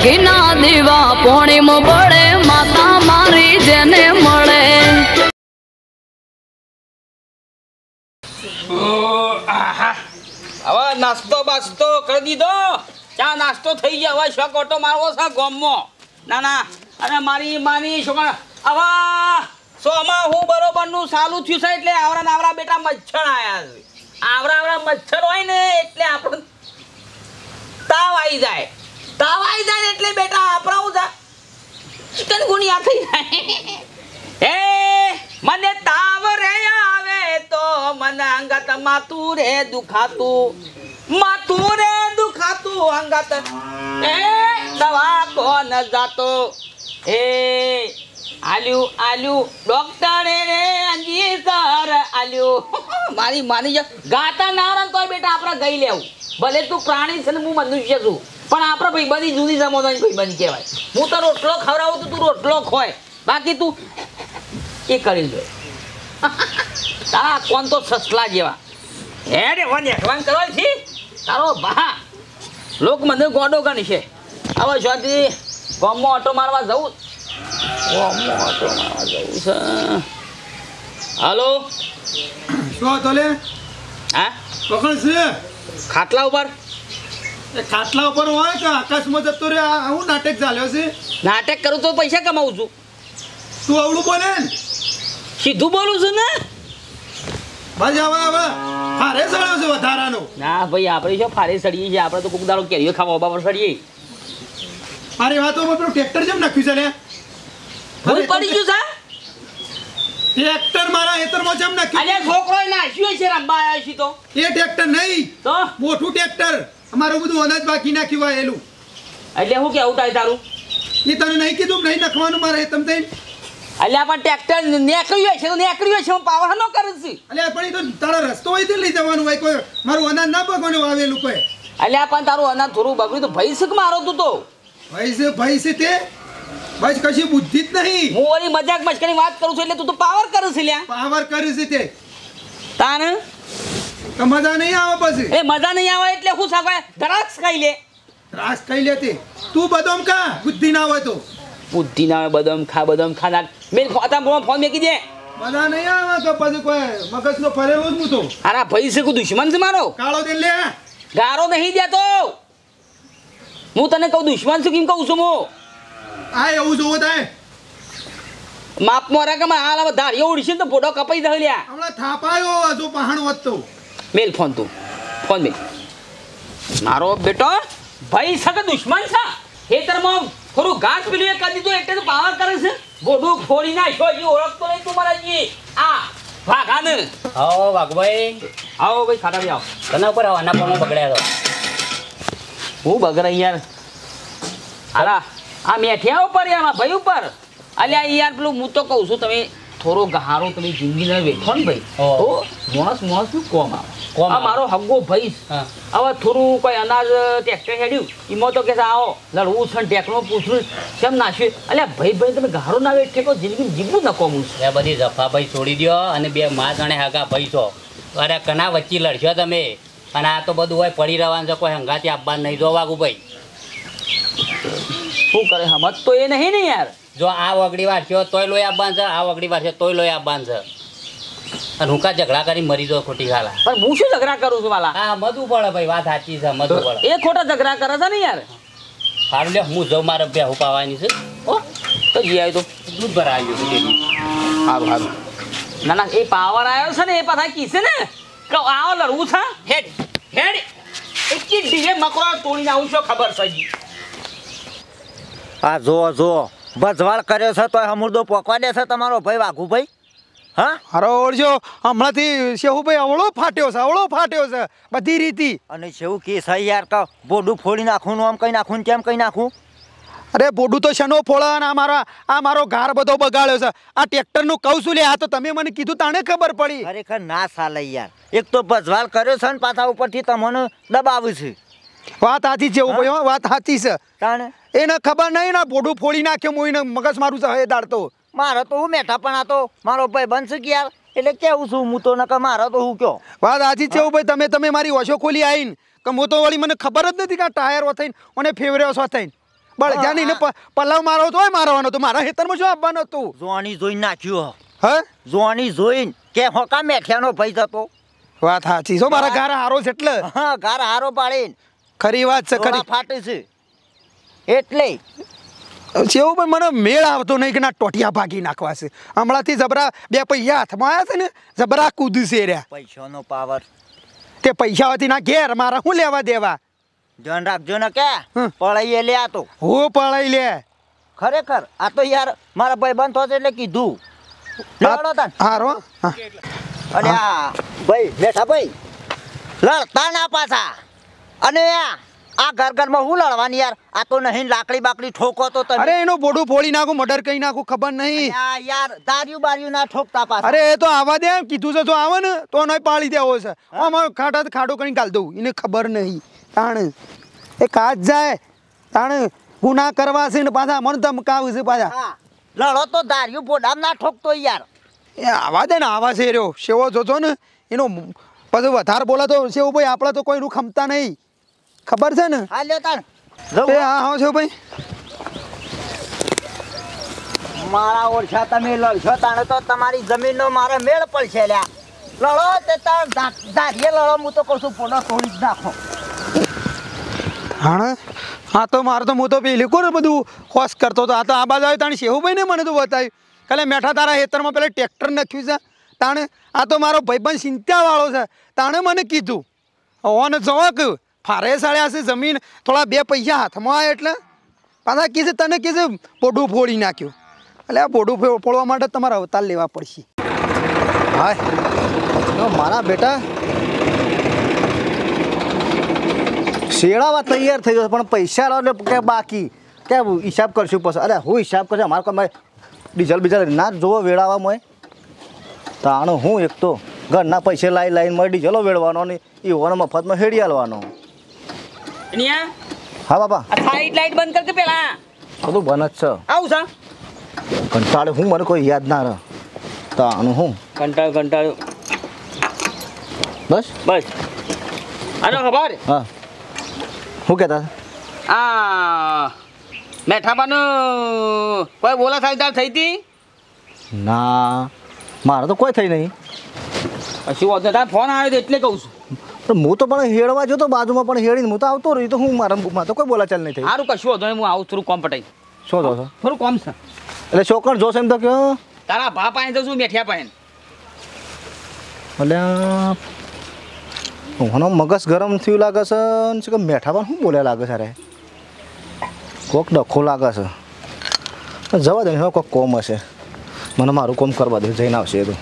ઘીના દીવા પોણીમાં બળે માતા મારી જેને મળે હવે નાસ્તો બાસ્તો કરી દીધો ચા નાસ્તો થઈ ગયો હવે શોખ ઓટો મારવો છે ગોમમાં ના અને મારી માની છોકરા હવે સોમાં હું બરોબરનું સાલું થયું છે એટલે આવરા બેટા મચ્છર આયા છે આવરા મચ્છર હોય ને એટલે આપણે તાવ આવી જાય એટલે બેટા આપણાવું છે ચિકન ગુનિયા થઈ જાય મને તાવ રે આવે તો મને અંગત માતું રે દુખાતું અંગત દવા કોણ જાતો આલ્યું ડોક્ટરે રે અંજી સર આલ્યું મારી માની ગાતા ના તો બેટા આપણે ગઈ લેવું ભલે તું પ્રાણી છે ને હું મનુષ્ય છું પણ આપણે ભાઈ બધી જુદી જમોદાની ભાઈ બની કહેવાય હું તો રોટલો ખવડાવું તો તું રોટલો ખોય બાકી તું એ કરી લે તારા કોણ તો સસલા જેવા હે રે વન એકવાન કરવા છે તારો બા લોક મને ગોડો ગણી છે હવે જોતી ગામમાં ઓટો મારવા જવું છે હાલો શું તો લે હા પકડ છે ખાટલા ઉપર ખાટલા ઉપર હોય કે આકાશમાં જતો રે આવું નાટક ચાલ્યો છે નાટક કરું તો પૈસા કમાવું છું તું અવળું બોલે ને સીધું બોલું છું ને બસ હવે ફારે સડ્યો છે વધારાનો ના ભાઈ આપણે શું ફારે સડીએ છીએ આપણે તો કોક દાડો કેરીઓ ખાવા બાબા સડીએ અરે વાતોમાં પેલું ટ્રેક્ટર જેમ નાખ્યું છે લે ભૂલ પડી ગયું છે ટ્રેક્ટર મારા ખેતરમાં જેમ નાખ્યું અરે છોકરોએ નાખ્યું છે રંબા આવ્યા છે તો એ ટ્રેક્ટર નહીં તો મોટું ટ્રેક્ટર અમારું બધું અનાજ બાકી નાખ્યું હોય એલું એટલે હું કેવું થાય તારું એ તને નહીં કીધું નહીં નાખવાનું મારે તમ થઈને અલ્યા પણ ટ્રેક્ટર નીકળ્યું છે હું પાવર ન કરું છું અલ્યા પણ એ તો તારા રસ્તો હોય તે લઈ જવાનું હોય કોઈ મારું અનાજ ના બગવાનું વાવેલું કોઈ અલ્યા પણ તારું અનાજ થોડું બગડ્યું તો ભાઈ શીખ મારો તું તો ભાઈ છે તે બસ કશી બુદ્ધિ જ નહીં હું ઓલી મજાક મસ્કરી વાત કરું છું એટલે તું તો પાવર કરું છે લ્યા પાવર કરે છે તે તાને તો મજા નહીં આવે પછી એ મજા નહીં આવે એટલે હું સાગવા દ્રાક્ષ ખાઈ લે ત્રાસ ખાઈ લે તે તું બદામ ખા બુદ્ધિ ના હોય તો બુદ્ધિ ના બદામ ખા ના મેં ફોન મેકી દે મજા નહીં આવે તો પછી કોઈ મગજનો ફરેલો જ હું તો અરે ભાઈ છે કોઈ દુશ્મન છે મારો કાળો દે લે ગારો નહીં દેતો હું તને કહું દુશ્મન છું કેમ કહું છું હું આ એવું જોવું થાય માપમાં રાખે હાલ હવે ધારીઓ ઉડશે તો ફોટો કપાઈ દે લ્યા હમણાં થાપાયો હજુ પહાણ વધતો મેલ ફોન મેલ મારો બેટો ભાઈ સકે દુશ્મન છે ખેતરમાં થોડું ઘાસ પીલું એ કરી દીધું એટલે તો પાવર કરે છે ગોડું ફોડી નાખ્યો હજી ઓળખતો નહીં તું મારા જી આ વાઘાને આવો વાઘભાઈ આવો ભાઈ ખાટા ભાઈ આવો તને ઉપર આવો આના પણ બગડ્યા તો હું બગડા યાર હાલા આ મેઠિયા ઉપર યાર ભાઈ ઉપર અલ્યા યાર પેલું હું તો કહું છું તમે થોડો ગહારો તમે જિંદગીને વેઠો ને ભાઈ તો માણસ નું કોમ આવે આ મારો હગ્ગો ભાઈ હવે થોડું કોઈ અનાજ ટ્રેક્ટર હેડ્યું એમાં તો કે આવો લડવું છે ટેકનો પૂછવું કેમ નાખ્યું અલ્યા ભાઈ તમે ગહારો ના વેઠે કહો જિંદગી જીવવું ન કોમું છે એ બધી જફા ભાઈ છોડી દો અને બે માં જાણે હાગા ભાઈ છો અરે કના વચ્ચે લડશો તમે અને આ તો બધું હોય પડી રહેવાનું છે કોઈ હંગાથી આપવાનું નહીં જો વાગુ ભાઈ શું કરે સમજ તો એ નહીં ને યાર જો આ વગડી વાર છે તોય લોહી આપવાનું છે આ વગડી વાર છે તોય લોહી આપવાનું છે અને હું કા ઝઘડા કરી મરી જાવ ખોટી ખાલા પણ હું શું ઝઘડા કરું છું વાલા હા મધુ પડે ભાઈ વાત સાચી છે મધુ પડે એ ખોટા ઝઘડા કરે છે ને યાર સારું લે હું જઉં મારે બે હું પાવાની છે ઓ તો જી આવ્યો તો દૂધ ભરાઈ ગયું સારું ના એ પાવર આવ્યો છે ને એ પાછા કીશે ને કે આવો લડવું છે હેડ એટલી ડીએ મકરો તોડીને આવું છો ખબર છે આ જો બજવાળ કર્યો છે તો હમુરદો પોકવા દે છે તમારો ભાઈ વાઘુભાઈ હા હારો ઓળજો હમણાંથી શેહુભાઈ અવળો ફાટ્યો છે બધી રીતિ અને શેવું કે છે યાર કે બોડું ફોડી નાખું આમ કઈ નાખું કેમ કઈ નાખું અરે બોડું તો શેનો ફોડા અને આ મારો ઘાર બધો બગાડ્યો છે આ ટ્રેક્ટરનું કહું છું લે આ તો તમે મને કીધું તાણે ખબર પડી ખરેખર ના ચાલે યાર એક તો બજવાળ કર્યો છે ને પાછા ઉપરથી તમને દબાવું છે વાત સાચી છે ભાઈ વાત સાચી છે તાણે એને ખબર નહીં ને બોડું ફોડી નાખ્યો મોઈને મગજ મારું છે હે દાડતો મારે તો હું મેઠા પણ આ તો મારો ભાઈ બનશે કે યાર એટલે કેવું છું હું તો નકર મારો તો હું કયો વાત સાચી છે ભાઈ તમે મારી ઓછો ખોલી આવીને કે હું તો વળી મને ખબર જ નથી કે આ ટાયર થઈને મને ફેવર્યો છો થઈને બળજા નહીં પલ્લાવ મારો તોય મારવાનો તો મારા ખેતરમાં શું આપવાનું હતું જોવાની જોઈને નાખ્યું હે જોવાની જોઈને કે હોકા મેઠિયાનો ભઈ જતો વાત સાચી છો મારા ઘર હારો છે એટલે હા ગાર હારો પાડીને ખરી વાત છે ખરી ફાટે છે એટલે એવું પણ મને મેળ આવતો નહીં કે ના ટોટિયા ભાગી નાખવા છે હમણાંથી જબરા 2 પૈસા હાથમાં આવ્યા છે ને જબરા કૂદશે રહ્યા પૈસાનો પાવર તે પૈસાવાથી ના ઘેર મારા શું લેવા દેવા ધ્યાન રાખજો ને કે પડાઈએ લે આ તો હું પડાઈ લે ખરેખર આ તો યાર મારા ભાઈ બંધ થશે એટલે કીધું લડો તાન હારો હા. અને આ ભાઈ બેઠા ભાઈ લડતા ના પાછા અને આ ઘરમાં હું લડવાની યાર આ તો નહીં લાકડી બાકડી ઠોકો તો તમે અરે એનું બોડું ફોડી નાખું મર્ડર કરી નાખું ખબર નહીં આ યાર દારિયું બારિયું ના ઠોકતા પાછા અરે એ તો આવા દે કીધું છે તો આવે ને તો નહીં પાડી દેવો છે આમાં ખાડો કરીને કાઢ દઉં એને ખબર નહીં તાણ એ કાચ જાય તાણ ગુના કરવા છે ને પાછા મને ધમકાવું છે પાછા હા લડો તો દારિયું બોડામ ના ઠોકતો યાર એ આવા દે ને આવા છે રહ્યો સેવો જોજો ને એનો પછી વધારે બોલા તો સેવો ભાઈ આપણે તો કોઈનું ખમતા નહીં ખબર છે ને હા લ્યો તાણ એ હા હા છે ભાઈ મારા ઓરછા તમે લડશો તાણે તો તમારી જમીનનો મારે મેળ પડશે લ્યા લડો તે તાર દારિયે લડો હું તો કહું છું પોડો તોડી જ નાખો હા હા તો મારે તો હું તો પેલી કોને બધું હોશ કરતો હતો આ તો આ બાજુ આવ્યો તાણે શેવુભાઈ ને મને તો બતાવ્યું કાલે મેઠા તારા ખેતરમાં પેલા ટ્રેક્ટર નાખ્યું છે તાણે આ તો મારો ભાઈબંધ ચિંતાવાળો છે તાણે મને કીધું ઓને જવાક ફારે સાડ્યા છે જમીન થોડા 2 પૈસા હાથમાં આવે એટલે પાછા કીધે તને કીધે પોડું ફોડી નાખ્યું એટલે આ પોડું ફોડવા માટે તમારે અવતાર લેવા પડશે હાય મારા બેટા શેડાવા તૈયાર થઈ ગયો પણ પૈસા લો કે બાકી કે હિસાબ કરશું પછી અરે હું હિસાબ કરશે અમારે કોઈ ડીઝલ બીજલ ના જોવો વેળાવામાં તાણું હું એક તો ઘરના પૈસે લાઈને મારે ડીઝલો વેળવાનો ને એવાનો મફતમાં હેડી હાલવાનો હા બાપા લાઈટ બંધ કર કે પેલા બધું બન જ છે આવું છે કંટાળે હું મને કોઈ યાદ ના રહે તાણું હું કંટાળ્યો બસ બસ આનો ખબર હા શું કહેતા આ મેઠાબાનું કોઈ બોલા સાઈદાર થઈ હતી ના મારે તો કોઈ થઈ નહીં પછી વાંધો તાર ફોન આવ્યો એટલે કહું છું પણ હું તો પણ હેડવા જો તો બાજુમાં પણ હેડીને હું તો આવતો રહ્યો તો હું મારા તો કોઈ બોલાચાલ નહીં થઈ સારું કશું વાંધો નહીં હું આવું થોડું કોમ પટાઈ શું જો છો થોડું કોમ છે એટલે છોકર જોશે એમ તો કયો તારા ભા પાસે તો શું મેઠિયા પાસે એટલે મને મગજ ગરમ થયું લાગે છે ને કે મેઠા પણ શું બોલ્યા લાગે છે અરે કોક ડખો લાગે છે જવા દે કોઈક કોમ હશે મને મારું કોમ કરવા દે જઈને આવશે એ તો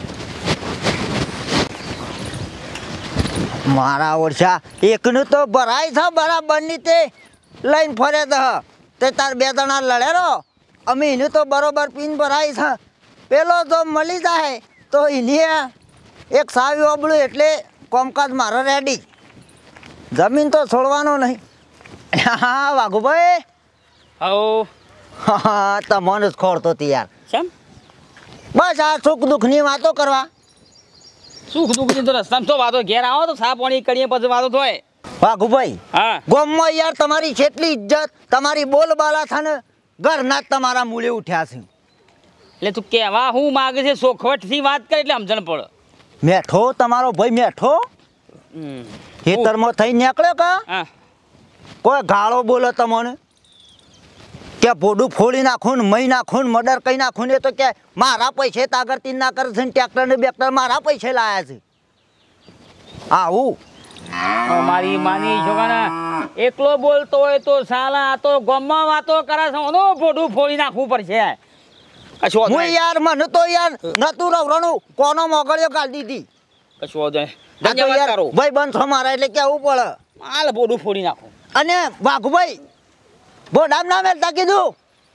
મારા ઓરછા એકનું તો ભરાય છે બરાબરની તે લઈને ફરે તે તાર 2 જણા લડેરો અમે એનું તો બરોબર પીન ભરાય છે પેલો જો મળી જાય તો એની એક સાવી ઓબળું એટલે કોમકાજ મારો રેડી જમીન તો છોડવાનો નહીં હા વાઘુભાઈ હો હા તમને જ ખોડતો યાર કેમ બસ આ સુખ દુઃખની વાતો કરવા સુખ દુઃખની તો રસ્તામાં તો વાતો ઘેર આવો તો સા પાણી કરીએ પછી વાતો થાય વાઘુભાઈ હા ગામમાં યાર તમારી જેટલી ઇજ્જત તમારી બોલબાલા છે ને ઘરના જ તમારા મૂળે ઉઠ્યા છે એટલે તું કહેવા હું માગે છે સોખવટથી વાત કરે એટલે સમજણ પડે મેઠો તમારો ભાઈ મેઠો ખેતરમાં થઈ નીકળ્યો કા હા કોઈ ગાળો બોલો તમને કે બોડું ફોડી નાખું ને મહી નાખું ને મર્ડર કરી નાખું ને તો કે મારા પૈસે તાગરતી ના કરે છે ને ટ્રેક્ટર ને બેક્ટર મારા પૈસે લાયા છે આવું મારી માની છોકરા એકલો બોલતો હોય તો સાલા આ તો ગામમાં વાતો કરે છે ઓનો ફોડું ફોડી નાખવું પડશે કશું વાંધો હું નહીં. યાર મને તો યાર નતું રવરણું કોનો મોગળ્યો ગાળી દીધી કશું વાંધો નહીં. આ તો ધન્યવાદ યાર તારો ભાઈ બંધ છો મારા એટલે કેવું પડે હાલ ફોડું ફોડી નાખું અને વાઘુભાઈ બોડામ ના મેલતા કીધું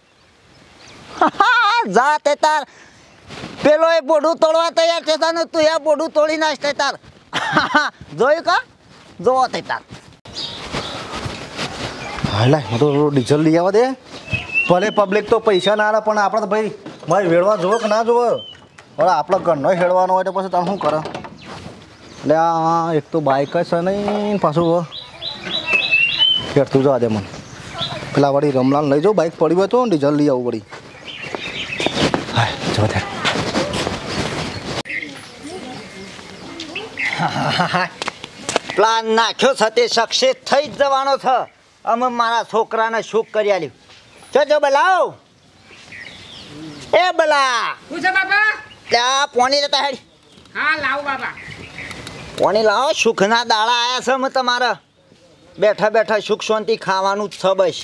જા તે તાર પેલો એ બોડું તોડવા તૈયાર છે તાને તું એ બોડું તોડી નાખ તે તાર જોયું કા જોવો તે તાર હાલા હું તો ડીઝલ લઈ આવવા દે ભલે પબ્લિક તો પૈસા ના આલે પણ આપણે તો ભાઈ મારે વેડવા જોવો કે ના જોવો હવે આપણો ઘરનો હેડવાનો હોય તો પછી તમે શું કરે એટલે આ એક તો બાઇક છે નહીં પાછું હેડતું જવા દે મને પેલા વળી રમલાલ લઈ જાઉં બાઇક પડી હોય તો ડીઝલ લઈ આવું વળી હા જો પ્લાન નાખ્યો છે તે સક્સેસ થઈ જ જવાનો છે. અમે મારા છોકરાને સુખ કરી આલ્યું. જો બલાવ એ બલા શું છે બાપા? ત્યાં પોણી લેતા હેડ. હા લાવ બાપા. પોણી લાવો. સુખના દાડા આયા છે અમે તમારા. બેઠા બેઠા સુખ શાંતિ ખાવાનું જ છે બસ.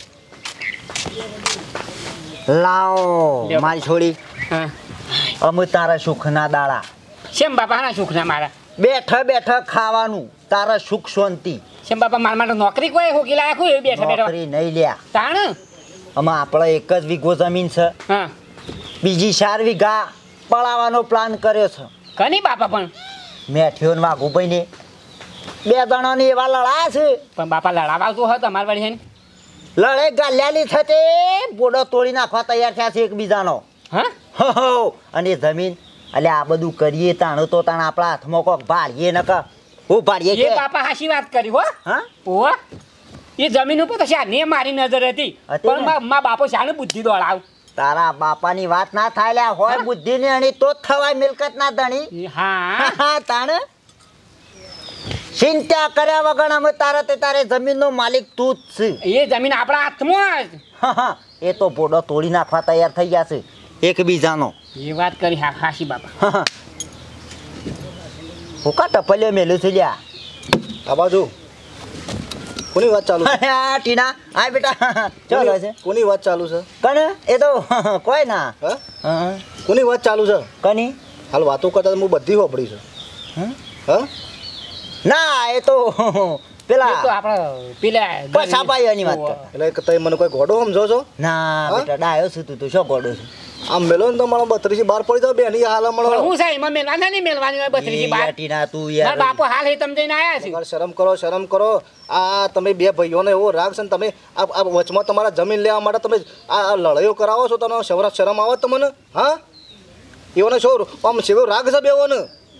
લાવો મારી છોડી. હા અમે તારા સુખના દાડા. શેમ બાપા ના સુખ ના મારા? બેઠા બેઠા ખાવાનું તારા સુખ શાંતિ. શેમ બાપા મારા માટે નોકરી કોઈ હોકી લાયા કોઈ બેઠા બેઠા નોકરી નહીં લ્યા. તાણ આમાં આપણે એક જ વીઘો જમીન છે. હા બીજી 4 વીઘા પડાવવાનો પ્લાન કર્યો છે. કની બાપા પણ મેઠીઓ ને વાઘુભાઈ ને 2 જણાની એવા લડાયા છે. પણ બાપા લડાવા તો હતો અમાર વળી હે ને. લડે ગાલ્યાની થતે બોડો તોડી નાખવા તૈયાર થયા છે એકબીજાનો. હા હો અને એ જમીન એટલે આ બધું કરીએ તાણું તો તાણ આપણા હાથમાં કોક ભાડીએ ન ક હું ભાડીએ એ કે બાપા હાચી વાત કરી હો. હા ઓ એ જમીન ઉપર તો શાને મારી નજર હતી પણ મા બાપો શાને બુદ્ધિ દોડાવ. તારા બાપાની વાત ના થાય લ્યા હોય બુદ્ધિ ની અણી તો જ થવાય મિલકત ના ધણી. હા તાણ ચિંતા કર્યા વગર અમે તારે જમીનનો માલિક તું જ છે. એ જમીન આપણા હાથમાં જ. એ તો બોડો તોડી નાખવા તૈયાર થઈ ગયા છે એકબીજાનો. એ વાત કરી હા હાચી બાપા. હું કા ટપલ્યો મેલ્યું છે લ્યા. આ બાજુ કોની વાત ચાલુ છે આ ટીના આ બેટા ચાલો છે કોની વાત ચાલુ છે કને એ તો કોઈ ના. હા કોની વાત ચાલુ છે કની હાલ વાતો કરતા હું બધી હોપડી છે હા ના એ તો પેલા એ તો આપણે પેલા પછાપાઈની વાત કર. એટલે તમે મને કોઈ ઘોડો સમજો છો ના બેટા ડાયો છું તું તો શું ગોડો છે. આમ મેલો ને તો મારો 32 બહાર પડી જાવ બેની હાલ હમણાં હું સાહેબ એમાં મેલવાના નહીં મેલવાની હોય 32 ઈ બાર. ટીના તું મારા યાર બાપો હાલ હે તમે જઈને આયા છે. શરમ કરો આ તમે 2 ભાઈઓને એવો રાગ છે ને તમે આ વચમાં તમારા જમીન લેવા માટે તમે આ લડાઈઓ કરાવો છો તને શરમ આવે તમને હા એઓને શું આમ સેવો રાગ છે બેઓને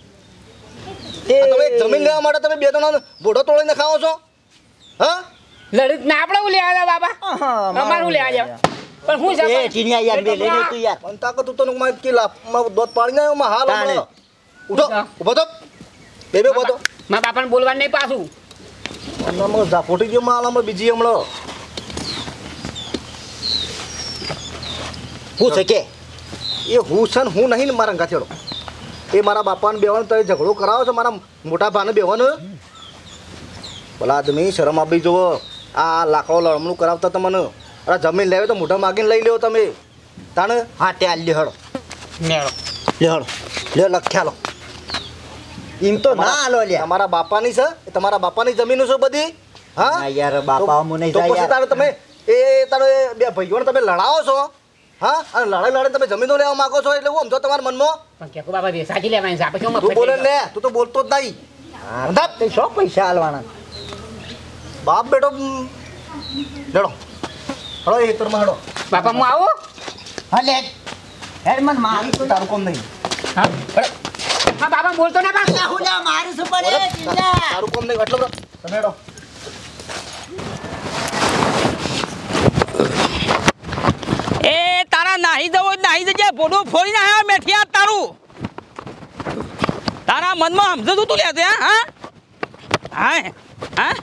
તમે જમીન લેવા માટે તમે 2 જણા બોડો તોડીને ખાઓ છો હા લડત ના આપણે હું લેવા બાપા અમારું લેવા જાવ પણ હું એ સાહેબ ટીનિયા યાર બે લેને તું યાર બનતા કે તું તો માં કે દોત પાડી ના માં હાલ હમણાં ઉઠો ઉભો તો બે ઉભો તો મારા બાપાને બોલવાનું નહીં પાછું. હમણાં ઝાપોટી ગયો માં હાલ બીજી હમણાં હું છે કે એ હું છે ને હું નહીં ને મારા ગાથેડો એ મારા બાપાને બેવાનો તો ઝઘડો કરાવો છો મારા મોટા ભાને બેવાનો ભલા આદમી શરમ આપી જુઓ આ લાકડો લડમણું કરાવતા તમને અરે જમીન લેવી તો મોઢા માગીને લઈ લ્યો તમે તાણે હા તે આલ્યો હળો મેળો લેહળો લે લખ્યા લો એમ તો ના આલો લ્યા. તમારા બાપાની છે એ તમારા બાપાની જમીનો છે બધી હા ના યાર બાપા મુ નહીં તો જાય પછી તારે તમે એ તારે 2 ભાઈઓને તમે લડાવો છો હા અને લડાઈ તમે જમીનો લેવા માંગો છો એટલે હું સમજો તમારા મનમાં પણ કે બાબા બે સાચી લેવાની છે આપણે કેમ તું બોલે લે તું તો બોલતો જ નહીં હા તે શું પૈસા આલવાના. બાપ બેટો લેડો હળો એ તરમાં હળો બાપા હું આવું. હા લે હેડ મન માર તારું કોમ નહીં હા હા બાપા બોલતો ના બા. હું જા મારું સુપર એ ચિંતા તારું કોમ નહીં એટલો બધો તમે હેડો એ તારા નાહી જવો નાહી જજે બોડું ફોડી ના મેઠિયા તારું તારા મનમાં સમજતું તું લે છે હા હા હા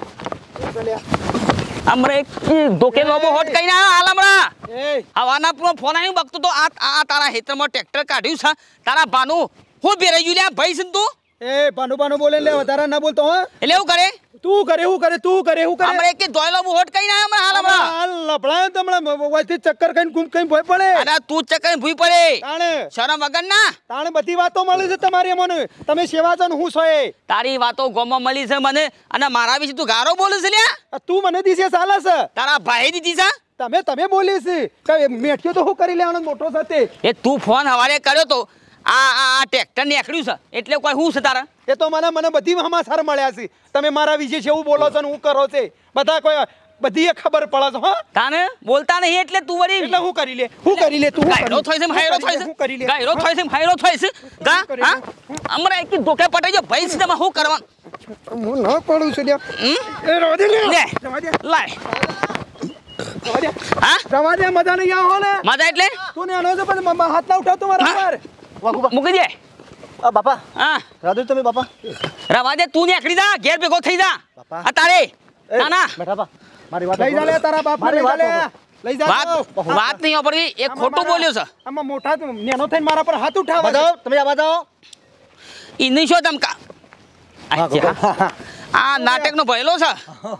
હમરે ધોકે લોબો હોટ કઈ ના હાલ હમરા હવાના પૂરો ફોન આવ્યો બકતો તો આ તારા હેતરમાં ટ્રેક્ટર કાઢ્યું છે તારા ભાનું હું બેરાઈ ગયું લ્યા ભાઈ છે ને તું એ પાનું બોલે લે વધારે ના બોલતો હો એટલે એવું કરે તું કરે હમરે કે ધોયલો બો હોટ કઈ ના હમરા હાલ હમરા હાલ લફડા તમણે વચ્ચે ચક્કર ખાઈને ગુમ કઈ ભોય પડે અરે તું ચક્કર ભૂઈ પડે તાણે શરમ વગર ના તાણે બધી વાતો મળી છે તમારી મને તમે સેવા છો ને હું છો એ તારી વાતો ગોમાં મળી છે મને અને મારા વિશે તું ગારો બોલે છે લ્યા તું મને દિશે ચાલે છે તારા ભાઈ દીધી છે તમે બોલી છે કે મેઠ્યો તો હું કરી લેવાનો મોટો સાથે એ તું ફોન હવારે કર્યો તો આ ટ્રેક્ટર નીકળ્યું છે એટલે કોઈ હું છે તારા એ તો મને બધી સમાચાર મળ્યા છે તમે મારા વિશે જેવું બોલો છો ને હું કરો છે બધા કોઈ બધી ખબર પડે છે હા તાને બોલતા નહીં એટલે તું વળી એટલે હું કરી લે તું ગાયરો થોય છે હાયરો થોય છે હું કરી લે ગાયરો થોય છે હાયરો થોય છે ગા હા અમરે એક ધોકે પટાઈ જો ભાઈ છે હું કરવાનું હું ન પડું છું લ્યા એ રોદે લે લે લાય હા રવા દે મજા નહીં આવો ને મજા એટલે તું ને આનો છે પણ હાથ ના ઉઠાવ તમારા ઉપર વાઘુબા મૂકી દે આ બાપા હા રાધુ તમે બાપા રવા દે તું નીકળી જા ઘેર ભેગો થઈ જા બાપા. આ તારે એ, ના ના બેઠા બા મારી વાત લઈ જા લે તારા બાપ મારી લઈ જા લે વાત લઈ જા વાત નહીં વાપરવી એ ખોટું બોલ્યો છે આમાં મોટા નેનો થઈને મારા પર હાથ ઉઠાવે બતાવો તમે આ બતાવો ઈ નહીં શું તમકા આ નાટકનો ભયલો છે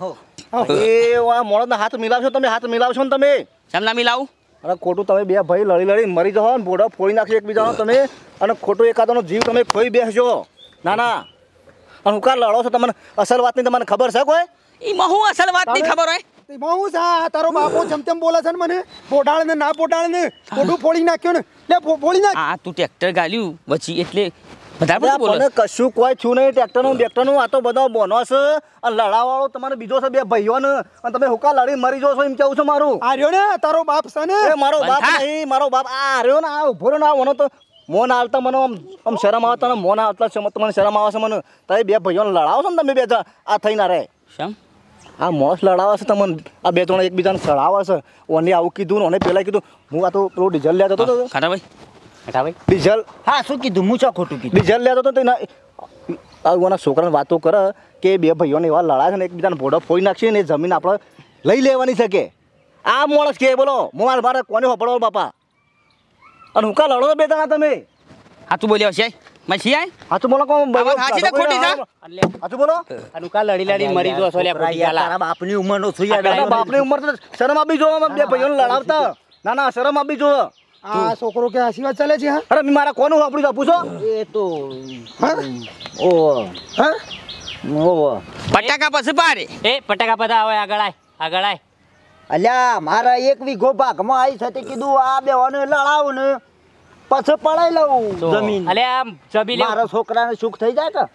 એ આ મોણસના હાથ મિલાવશો તમે હાથ મિલાવશો ને તમે કેમ ના મિલાવું અરે ખોટું તમે બે ભાઈ લડી લડી મરી જાઓ ને બોડા ફોડી નાખી એકબીજાનો તમે અને ખોટું એકાદોનો જીવ તમે ખોઈ બેસજો ના ના અને હું કાર લડો છો તમને અસલ વાતની તમને ખબર છે કોઈ ઈમાં હું અસલ વાત નહીં ખબર હોય હું સા તારો બાપો જેમ તેમ બોલે છે ને મને પોટાળ ને ના પોટાળ ને ખોટું ફોડી નાખ્યો ને લે ફોડી નાખ આ તું ટ્રેક્ટર ગાલ્યું પછી એટલે બધા બધું બોલે મને કશું કોઈ છું નહીં ટ્રેક્ટરનું બેક્ટરનું આ તો બધો બોનો છે અને લડાવાળો તમારે બીજો છે બે ભાઈઓને અને તમે હુકા લડી મરી જાઓ છો એમ કેવું છે મારું આ રહ્યો ને તારો બાપ છે ને એ મારો બાપ બંધા. નહીં મારો બાપ આ રહ્યો ને આ ઉભો રહ્યો ને આ મને તો મોન આવતા મને આમ શરમ આવતા ને મોન આવતા છે મને શરમ આવે છે મને તમે બે ભાઈઓને લડાવો છો ને તમે બે આ થઈ ના રહે શમ આ મોસ લડાવે છે તમને આ બે ત્રણ એકબીજાને સડાવે છે ઓને આવું કીધું ને ઓને પેલા કીધું હું આ તો પેલું ડીઝલ લેતો હતો ખાટા ભાઈ બેઠા ભાઈ ડીઝલ હા શું કીધું હું ચા ખોટું કીધું ડીઝલ લેતો હતો તો એના છોકરાને વાતો કરે કે બે ભાઈઓને એવા લડાય છે ને એકબીજાને ભોડો ફોડી નાખશે ને એ જમીન આપણે લઈ લેવાની છે કે આ માણસ કે બોલો મોબાઈલ મારે કોને હોપડો બાપા અને હું કા લડો બે જણા તમે આ તું બોલ્યો છે મછી આય હાચું બોલો કોણ આ વાત સાચી છે ખોટી છે? હાચું બોલો અનુકા લડી લડી મરી જો છો લે પોતી ગાલા તારા બાપની ઉંમરનો છું યાર તારા બાપની ઉંમર તો શરમ આપી જો બે ભાઈઓને લડાવતા ના ના શરમ આપી જો આ છોકરો કે આશીર્વાદ ચાલે છે હા અરે મારા કોનું હોપડી તો પૂછો એ તો હા ઓ હા ઓ પટાકા પછી પાડે એ પટાકા પતા આવે આગળ આય અલ્યા મારા એક વીઘો ભાગમાં આવી છે તે કીધું આ બેવાને લડાવું ને પછી પડાઈ લઉં જમીન અલે આમ જબી લે મારા છોકરાને સુખ થઈ જાય કે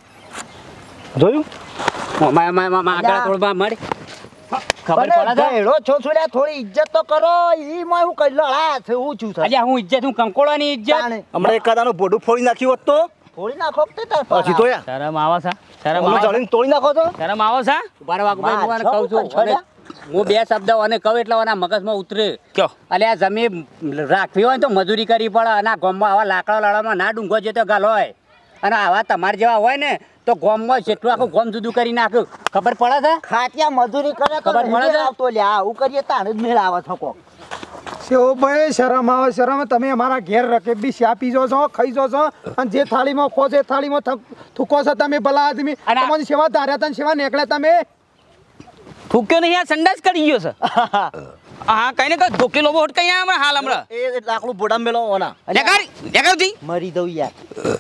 જોયું આગળ થોડું મળી ખબર પડે છે ગયડો છો છો લ્યા, થોડી ઇજ્જત તો કરો ઈ માં હું કઈ લડા છે હું છું સર અલ્યા હું ઇજ્જત હું કંકોળાની ઇજ્જત હમણાં એકાદાનું ભોડું ફોડી નાખ્યું હોત તો થોડી નાખો કે તાર પછી તો યાર શરમ આવે છે શરમ ઓલું આવે જળીને તોડી નાખો તો શરમ આવે છે ઉભા વાગુ ભાઈ હું આને કહું છું છોડ્યા? હું બે શબ્દ અને કહું એટલે આના મગજમાં ઉતરે કયો અલે આ જમીન રાખવી હોય ને તો મજૂરી કરવી પડે અને આ ગામમાં આવા લાકડા લડામાં ના ડુંગો જે તો ગાલ હોય અને આવા તમારા જેવા હોય ને તો ગામમાં જેટલું આખું ગામ જુદું કરી નાખ્યું ખબર પડે છે ખાટિયા મજૂરી કરે તો ખબર પડે મેળ છે? આવતો લ્યા આવું કરીએ તાણે જ મેળ આવે છે કોક ભાઈ શરમ આવે શરમ તમે અમારા ઘેર રકે બી શા પીજો છો ખાઈ જો છો અને જે થાળીમાં ખો છે એ થાળીમાં થૂકો છો તમે ભલા આદમી અને આ- તમારી સેવા ધાર્યા હતા ને સેવા નીકળ્યા તમે થૂક્યો નહીં આ સંડાસ કરી ગયો છે હા કઈ ને કઈ ધોકે લોબો હટ કઈ હમણાં હાલ હમણાં એ લાકડું બોડા મેલો ઓના નેકારી મરી દઉં યાર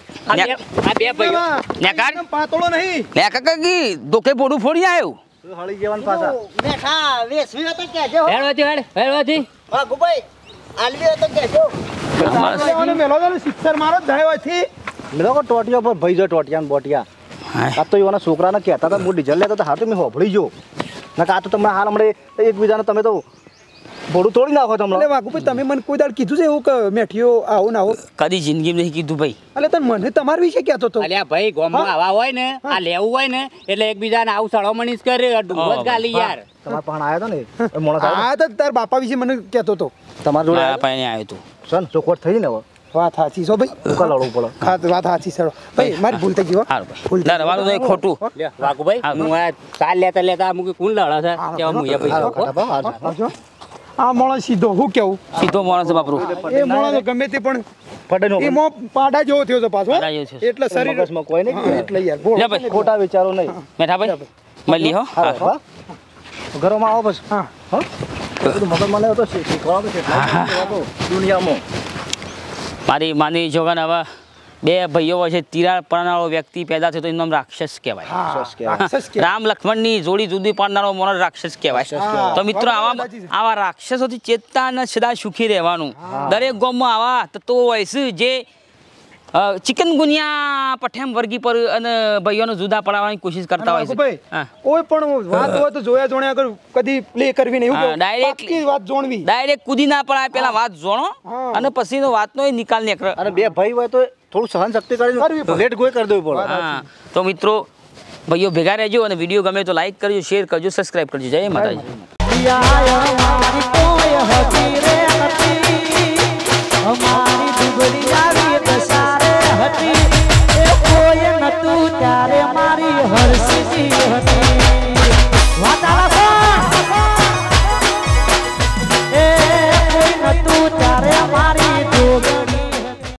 આ બે ભાઈઓ નેકાર એકદમ પાતળો નહીં લે કાકા કી ધોકે પોડું ફોડી આવ્યું હળી જવાનું પાછા મેઠા વેસવી હોય તો કહેજો હેડવાથી હા ગુભાઈ આલવી હોય તો કહેજો અને મેલો તો શિક્ષર મારો જ ધ્યાન હોયથી મેલો કો ટોટિયા પર ભાઈ જો ટોટિયા ને બોટિયા આ તો એવાના છોકરાને કહેતા હતા હું ડીઝલ લેતો તો હાથ મેં હોભળી જો ના આ તો તમે હાલ હમણાં એકબીજાને તમે તો ભોડું તોડી નાખો એટલે તમને વાઘુભાઈ તમે મને કોઈ દાડ કીધું છે એવું કે મેઠીઓ આવું ના આવું કદી જિંદગીમાં નહીં કીધું ભાઈ એટલે તને મને તમારા વિશે કહેતો હતો અલ્યા ભાઈ ગામમાં આવા હોય ને આ લેવું હોય ને એટલે એકબીજાને આવું સળવમણી જ કરે ડુંગો જ ગાલી યાર તમારા પણ આવ્યા હતા ને એ માણસ આવ્યો હા તો તાર બાપા વિશે મને કહેતો હતો તમારા જોડે મારા આવ્યો? પાસે આવ્યો તું સર ચોખવટ થઈ ને હવે વાત સાચી છો ભાઈ ઉકા લડવું પડે હા વાત સાચી સર ભાઈ મારી ભૂલ થઈ ગઈ હો. સારું ભૂલ ભાઈ થઈ દરવાનું તો એ ખોટું વાઘુભાઈ હું આ ચાલ લેતા લેતા મૂકી કોણ લડે છે કેવા મુયા હાલો, ભાઈ કાકા, હાલો. આવજો. આ માણસ સીધો હું કેવું સીધો માણસ બાપરું એ માણસ ગમે તે પણ ફટાઈને એ મો પાડા જેવો થયો છે પાછો હો. પાડા જેવો થયો છે. એટલે શરીર મગજમાં કોઈ નહીં. હા, એટલે યાર બોલ. લે ભાઈ ખોટા વિચારો નહીં મેઠા ભાઈ મળી હો હાલો, હા ઘરોમાં આવો પછી હા હા બધું મગજમાં લેવો તો શીખવાડો તો કેટલા તો દુનિયામાં મારી માની જોગન હવે બે ભાઈઓ વચ્ચે તિરાડ પાડનારો વ્યક્તિ પેદા થયો તો એનું નામ રાક્ષસ કહેવાય હા રાક્ષસ કહેવાય. રાક્ષસ કહેવાય. રામ લક્ષ્મણની જોડી જુદી પાડનારો મોનો રાક્ષસ કહેવાય હા. તો મિત્રો આવા સાચી છે. આવા રાક્ષસોથી ચેતતા અને સદા સુખી રહેવાનું દરેક ગામમાં આવા તત્વો હોય છે જે ચિકનગુનિયા પઠેમ વર્ગી પર અને ભાઈઓને જુદા પડાવવાની કોશિશ કરતા હોય છે ભાઈ હા. કોઈ પણ વાત હોય તો જોયા જોણ્યા આગળ કદી પ્લે કરવી નહીં હા, હું directly. પાક્કી વાત જોણવી ડાયરેક્ટ કૂદી ના પડાય પેલા વાત જોણો હા. અને પછીનો વાતનો એ નિકાલ નીકળે અને બે ભાઈ હોય તો થોડું સહન શક્તિ કરવી કરીને પડે. લેટ ગોય કરી દેવું પડે હા તો મિત્રો ભાઈઓ ભેગા રહેજો અને વિડીયો ગમે તો લાઈક કરજો શેર કરજો સબસ્ક્રાઇબ કરજો જય માતાજી દુબળિયા અમારી કોઈ હતી રે નથી અમારી દુબળિયા એક સારે હતી એ કોઈ નતું ત્યારે મારી હરસી હતી વાતાળા